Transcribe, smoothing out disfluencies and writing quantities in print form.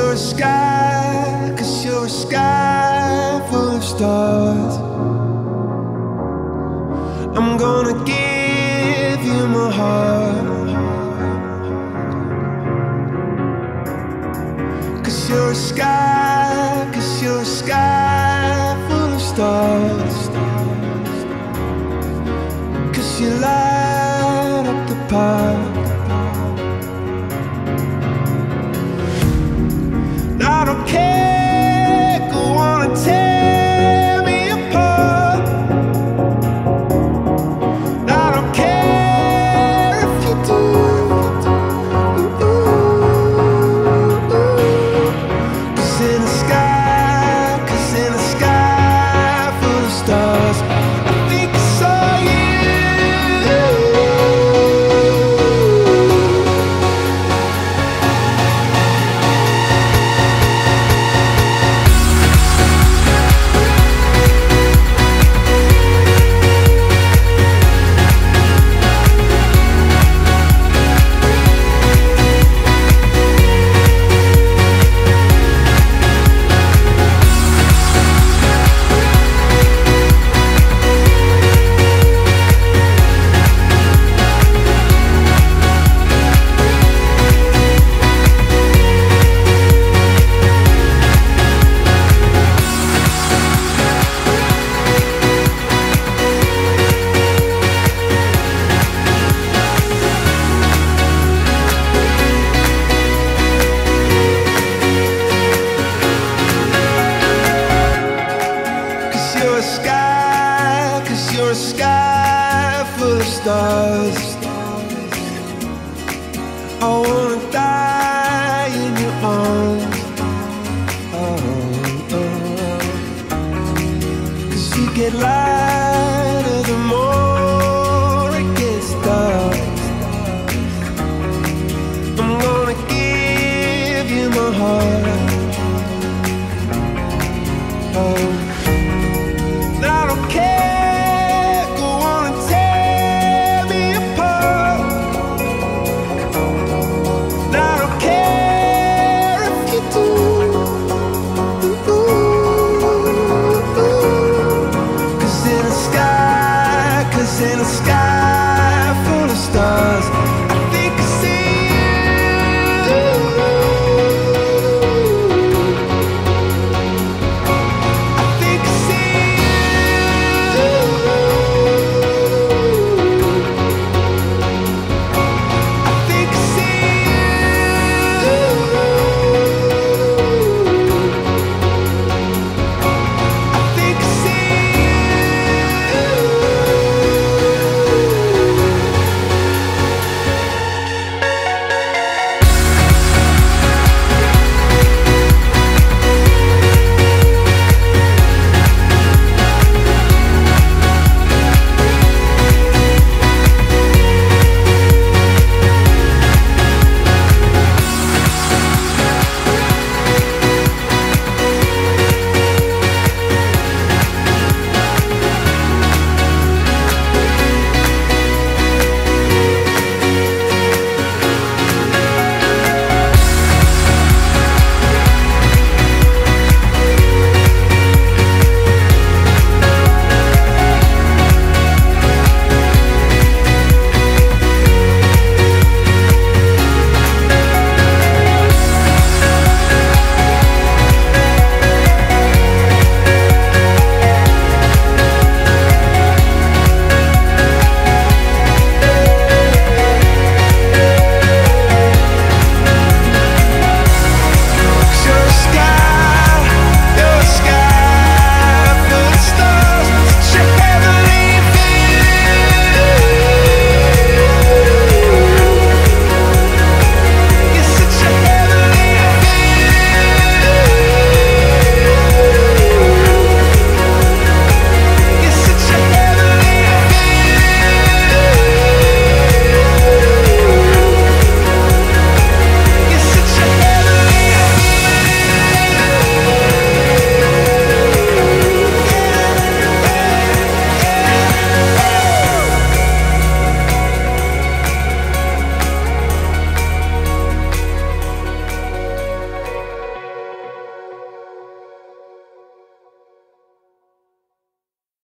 you're a sky, 'cause you're a sky full of stars. I'm gonna give you my heart, 'cause you're a sky, 'cause you're a sky full of stars. 'Cause you light up the park. I don't care, go on and tear me apart. I don't care if you do. 'Cause in the sky, 'cause in the sky full of stars, I think I saw you. You're a sky full of stars. I wanna die in your arms. Oh, oh. 'Cause you get lighter the more it gets dark. I'm gonna give you my heart.